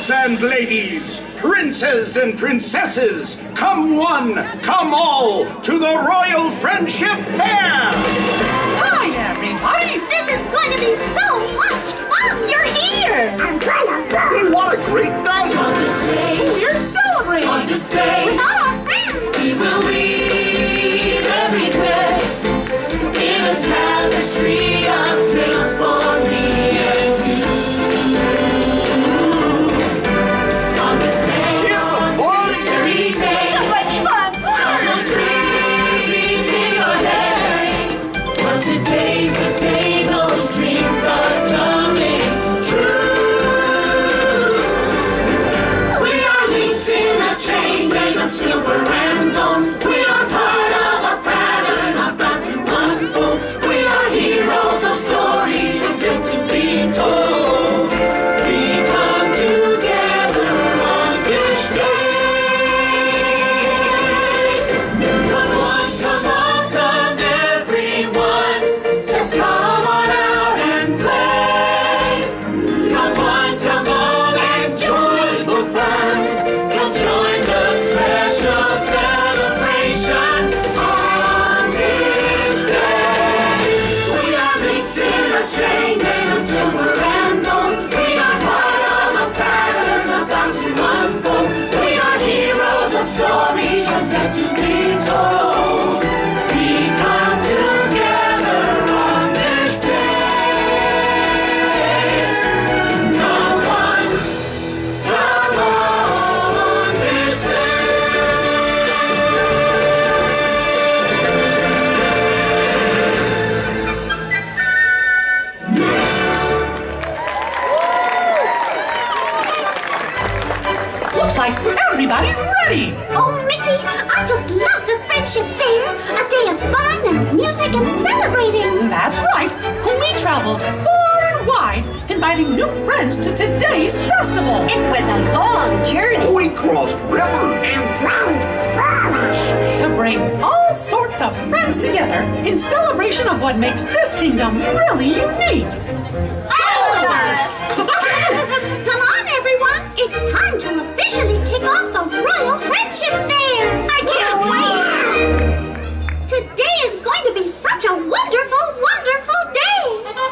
Lords and ladies, princes and princesses, come one, come all, to the Royal Friendship Fair! Hi, everybody! This is going to be so much fun! You're here! What a great day! On this day, We're celebrating! on this day, With all our friends! we will weave every day in a tapestry of tales for me and you. On this day, every day, So much fun! those dreams in your head. But today's the day those dreams are coming true. We are leasing a chain made of silver and gold. We are part of a pattern about to unfold. We are heroes of stories that's yet to be told. We come together on this day. Come on, come everyone. Just come on out and play. Come on and join the fun. Come join the special celebration on this day. We are links in a chain made of silver and gold. We are part of a pattern about to unfold. We are heroes of stories that's yet to be told. We come together on this day. Come on this Looks like everybody's ready! Oh, Mickey, I just love the Friendship Fair! A day of fun and music and celebrating! That's right! We traveled far and wide, inviting new friends to today's festival! It was a long journey! We crossed rivers. And round forests! To bring all sorts of friends together in celebration of what makes this kingdom really unique! All of us! Come on, everyone! It's time to officially kick off the Royal Friendship Fair! I can't wait! Today is going to be such a wonderful, wonderful day!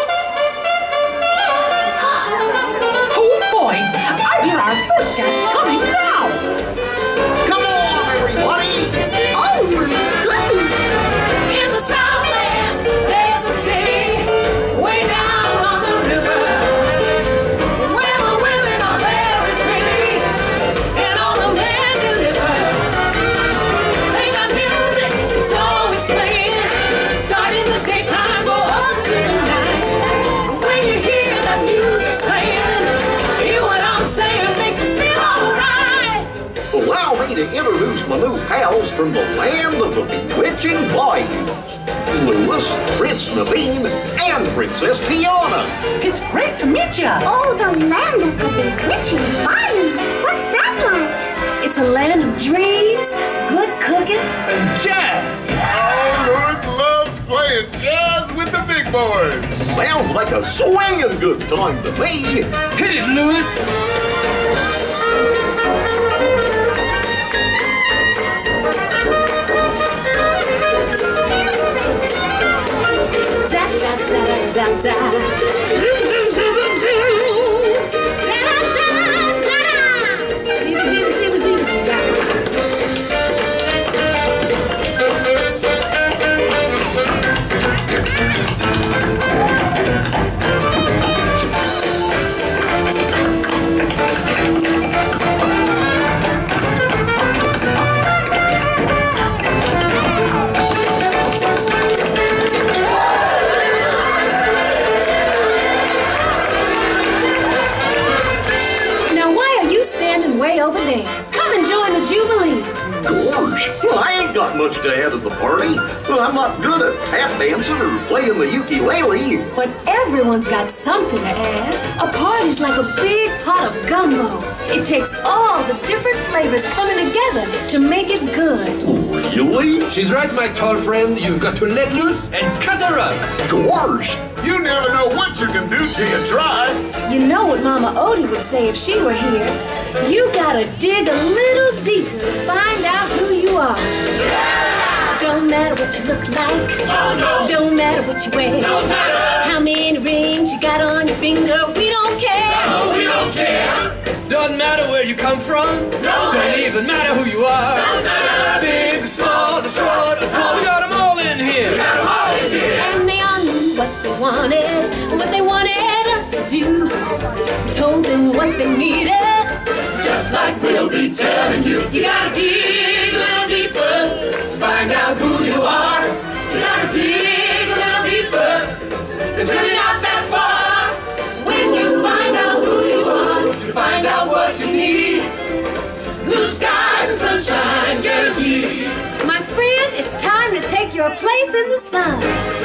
Oh boy! I hear our first guest coming now! Come on, everybody! Oh my goodness! In the Southland, there's a city way down on the river, where the women are very pretty and all the men deliver. They got music, it's always playing, starting the daytime, go up to the night. When you hear that music playing, hear what I'm saying, makes you feel alright. Allow me to introduce my new pals from the land of the bewitching bayous. Louis, Prince Naveen, and Princess Tiana. It's great to meet ya! Oh, the land of the bewitching bayou! What's that like? It's a land of dreams, good cooking. And jazz! Oh, Louis loves playing jazz with the big boys. Sounds like a swinging good time to me. Hit it, Louis! Da da da da da Now why are you standing way over there? Come and join the Jubilee. Gosh, well, I ain't got much to add to the party. Well, I'm not good at tap dancing or playing the ukulele. But everyone's got something to add. A party's like a big pot of gumbo. It takes all the different flavors coming together to make it good. You Really? She's right, my tall friend. You've got to let loose and cut her up. Gorge. You never know what you can do till you try. You know what Mama Odie would say if she were here. You gotta dig a little deeper to find out who you are. Don't matter what you look like. Don't matter what you wear. How many rings you got on your finger. We don't care. No, we don't care. Doesn't matter where you come from. Don't even matter who you are. Big, small, or short, or tall. We got them all in here. And they all knew what they wanted, what they wanted us to do. We told them what they needed. Just like we'll be telling you. You gotta dig a little deeper to find out who you are. You gotta dig a little deeper. It's really not that far. When you find out who you are, you find out what you need. Blue skies and sunshine guaranteed. My friend, it's time to take your place in the sun.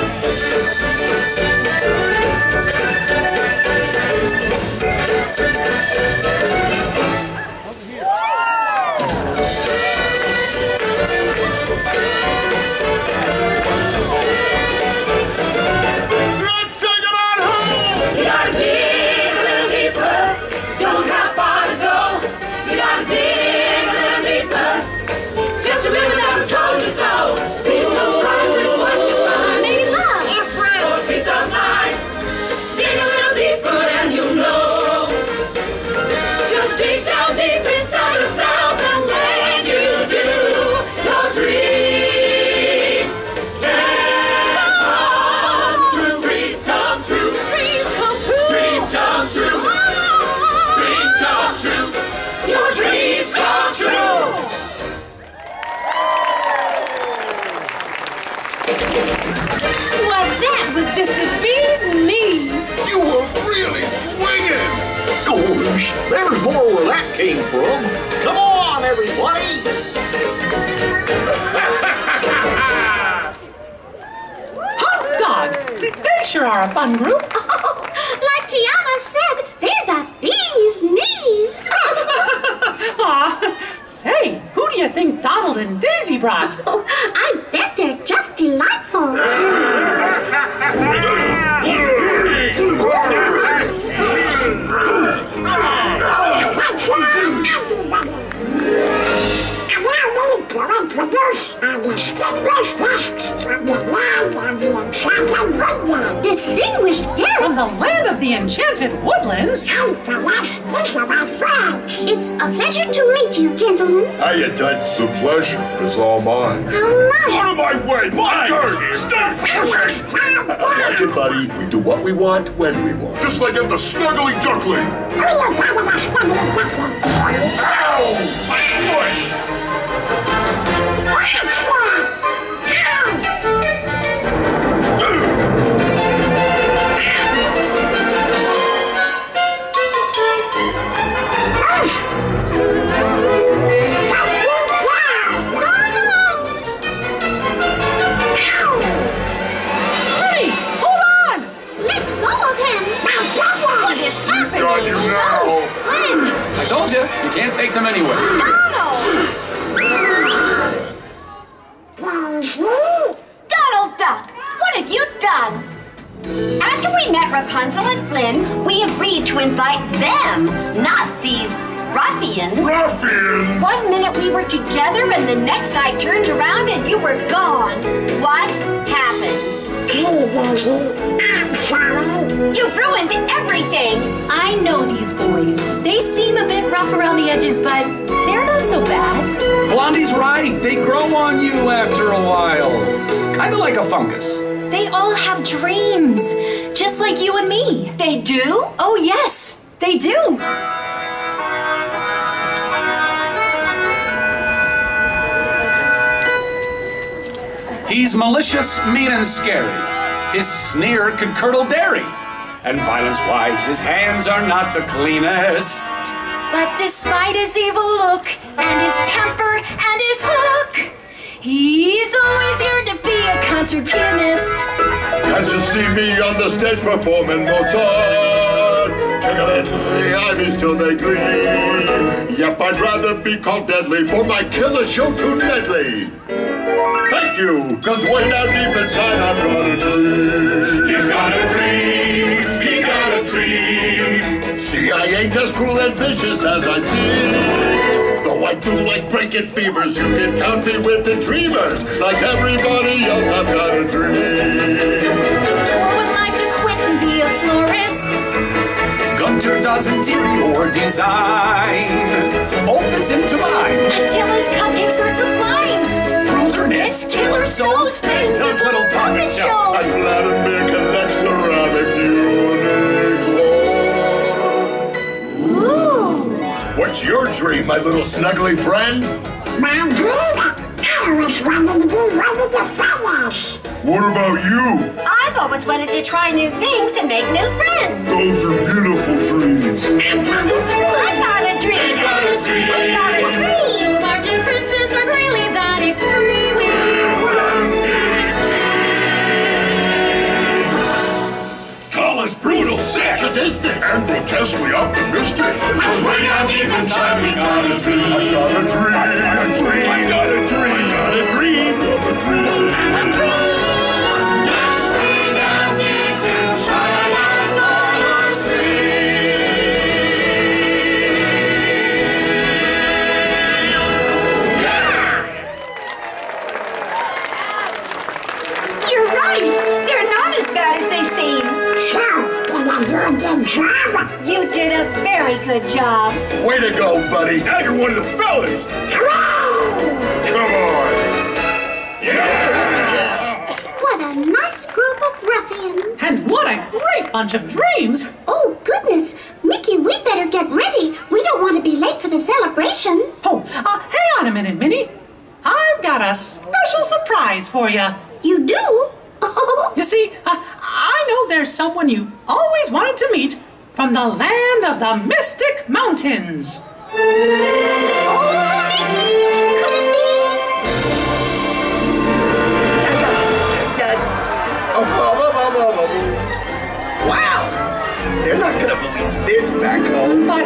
Let's take it on home. You gotta dig a little deeper. Don't have far to go. You gotta dig a little deeper. Just remember that I told you so. Be surprised with what you find. Maybe love. For a peace of mind. Dig a little deeper and you'll know. Just dig down deep inside yourself, and when you do, your dreams can come true. Dreams come true. Dreams come true. Dreams come true. Dreams come true. Your dreams come true. Well, that was just the bee's knees. You were really swinging. Gorge. There's more where that came from. Come on, everybody. Hot dog! They sure are a fun group. Like Tiana said, they're the bee's knees. Aw, say, who do you think Donald and Daisy brought? Oh, I bet they're just delightful. Distinguished From guests. the land of the enchanted woodlands? It's a pleasure to meet you, gentlemen. How you done? The pleasure is all mine. How nice. Out of my way, my turn. Stop. Watch it, buddy. We do what we want when we want. Just like at the Snuggly Duckling. Ow! Boy! Honey, hold on! Let go of him. What is happening? Got you now. Friend, I told you, you can't take them anywhere. Donald Duck, what have you done? After we met Rapunzel and Flynn, we agreed to invite them, not these ruffians. Ruffians! 1 minute we were together and the next I turned around and you were gone. What happened? Hey, Daisy, I'm sorry. You've ruined everything. I know these boys. They seem a bit rough around the edges, but they're not so bad. Blondie's right. They grow on you after a while. Kind of like a fungus. They all have dreams, just like you and me. They do? Oh, yes, they do. He's malicious, mean, and scary. His sneer could curdle dairy. And violence-wise, his hands are not the cleanest. But despite his evil look and his temper and his hook, he's always here to be a concert pianist. Can't you see me on the stage performing Mozart? Tickling the ivies till they gleam. Yep, I'd rather be called deadly for my killer show too deadly. you, cause way down deep inside I've got a dream. He's got a dream, he's got a dream. See, I ain't as cruel and vicious as I seem. Though I do like breaking fevers, you can count me with the dreamers. Like everybody else, I've got a dream. Who would like to quit and be a florist? Gunter does interior design. Ulf is into mine. Attila's cupcakes are sublime. Bruiser knits, killer sews, things Does little puppet show. I'm Vladimir collects ceramic unicorns. Ooh. What's your dream, my little snuggly friend? My dream? I always wanted to be one of the feathers. What about you? I've always wanted to try new things and make new friends. Those are beautiful dreams. I got a dream. I got a dream. I got a dream. I got a dream. Our differences aren't really that extreme. Call us brutal, sick. Sadistic and grotesquely optimistic. Cause way down deep inside we got a dream. I got a dream. I got a dream. I got a dream. Yes, way down deep inside I got a You're right. They're not as bad as they seem. So, did I do a good job? You did a very good job. Way to go, buddy. Now you're one of the fellas. Hooray! Come on. What a nice group of ruffians. And what a great bunch of dreams! Oh, goodness. Mickey, we better get ready. We don't want to be late for the celebration. Oh, hang on a minute, Minnie. I've got a special surprise for you. You do? Oh, You see, I know there's someone you always wanted to meet from the land of the Mystic Mountains. Wow! They're not gonna believe this back home. But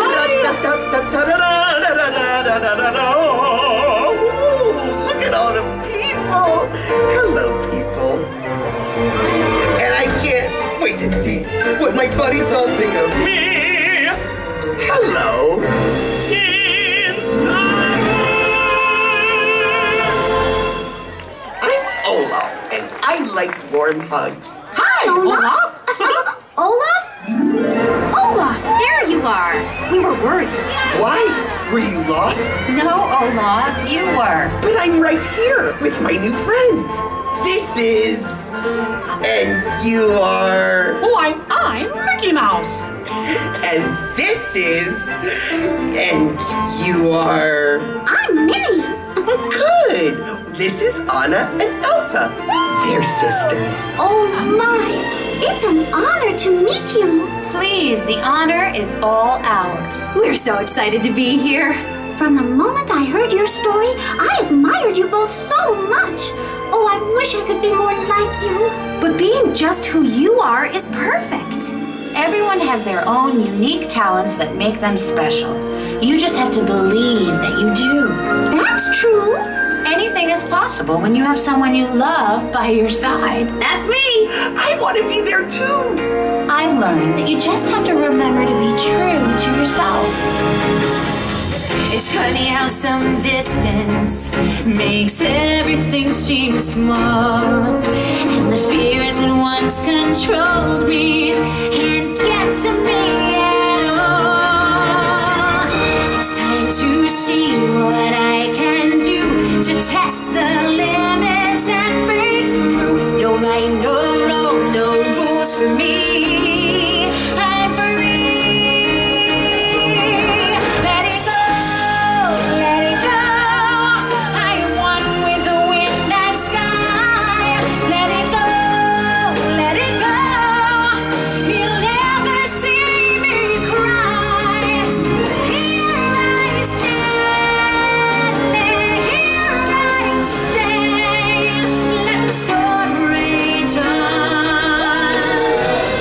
Look at all the people! Hello, people. And I can't wait to see what my buddies all think of me. Hello. I'm Olaf, and I like warm hugs. hi, Olaf. Olaf? Olaf, there you are. We were worried. Why? Were you lost? No, Olaf, you were. But I'm right here with my new friends. This is... And you are... oh, I'm Mickey Mouse. And this is... And you are... I'm Minnie. Good. This is Anna and Elsa. They're sisters. Oh, my. It's an honor to meet you. Please, the honor is all ours. We're so excited to be here. From the moment I heard your story, I admired you both so much. Oh, I wish I could be more like you. But being just who you are is perfect. Everyone has their own unique talents that make them special. You just have to believe that you do. That's true. Anything is possible when you have someone you love by your side. That's me. I want to be there too. I've learned that you just have to remember to be true to yourself. It's funny how some distance makes everything seem small. And the fears that once controlled me can't get to me at all. It's time to see what I can do to test the limits and break through. No right, no wrong, no rules for me. I'm free. Let it go, let it go. I am one with the wind and sky. Let it go, let it go. You'll never see me cry. Here I stand, here I stay. Let the storm rage on.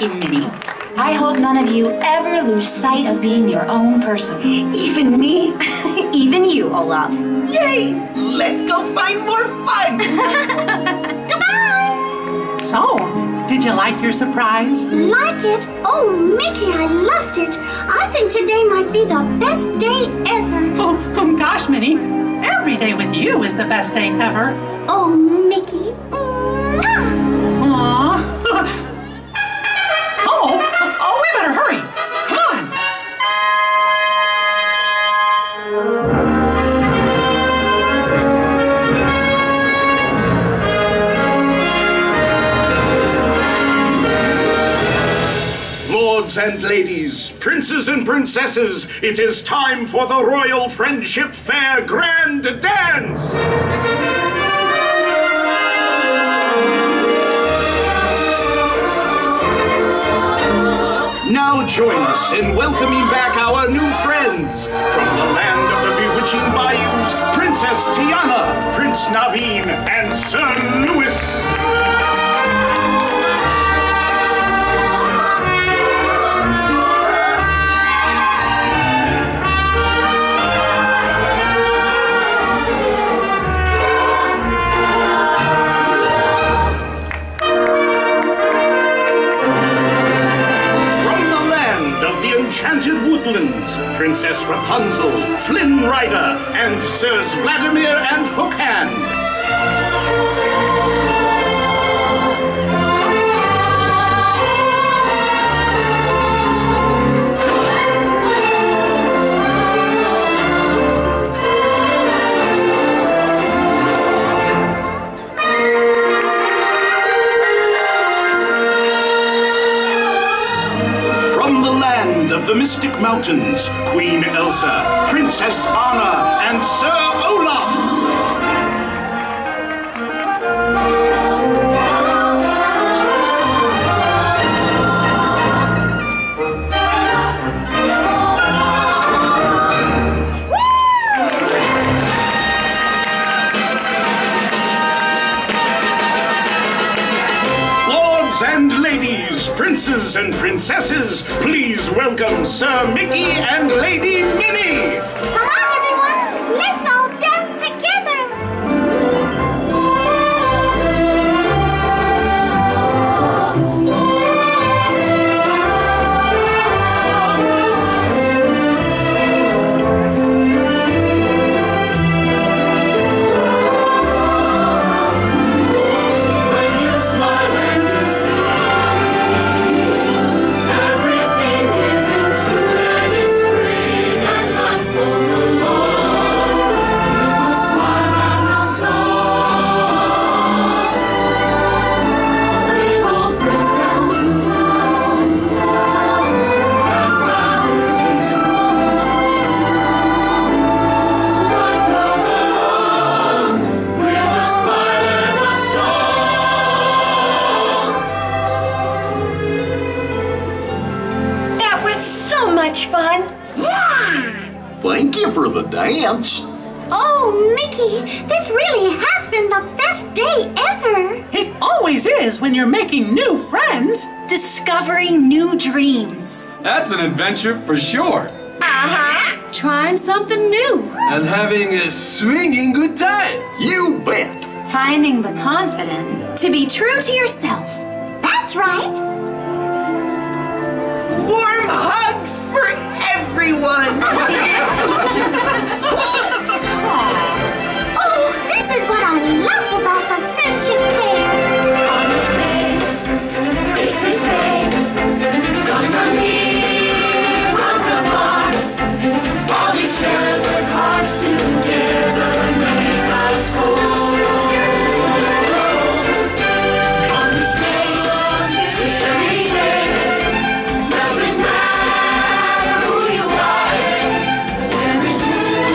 you, Minnie. I hope none of you ever lose sight of being your own person. Even me? Even you, Olaf. Yay! Let's go find more fun! Goodbye! So, did you like your surprise? Like it? Oh, Mickey, I loved it. I think today might be the best day ever. Oh, gosh, Minnie. Every day with you is the best day ever. Oh, Mickey. Aww. Oh, we better hurry. Come on. Lords and ladies, princes and princesses, it is time for the Royal Friendship Fair Grand Dance! Now join us in welcoming back our new friends. From the land of the bewitching bayous, Princess Tiana, Prince Naveen, and Sir Lewis. Enchanted Woodlands, Princess Rapunzel, Flynn Rider, and Sirs Vladimir and Hookhand. Of the Mystic Mountains, Queen Elsa, Princess Anna, and Sir Olaf. And ladies, princes and princesses, please welcome Sir Mickey and Lady Minnie. Come on, everyone. Let's all dance together. Thank you for the dance. Oh, Mickey, this really has been the best day ever. It always is when you're making new friends. Discovering new dreams. That's an adventure for sure. Uh-huh. Trying something new. And having a swinging good time. You bet. Finding the confidence to be true to yourself. That's right. Warm hugs for everyone. Oh, this is what I love about the Friendship Fair. Honestly, it's the same. Come from near, come from far. All these separate parts together make us whole. On this day, this very day, doesn't matter who you are. There is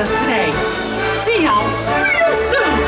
us today. See y'all real soon.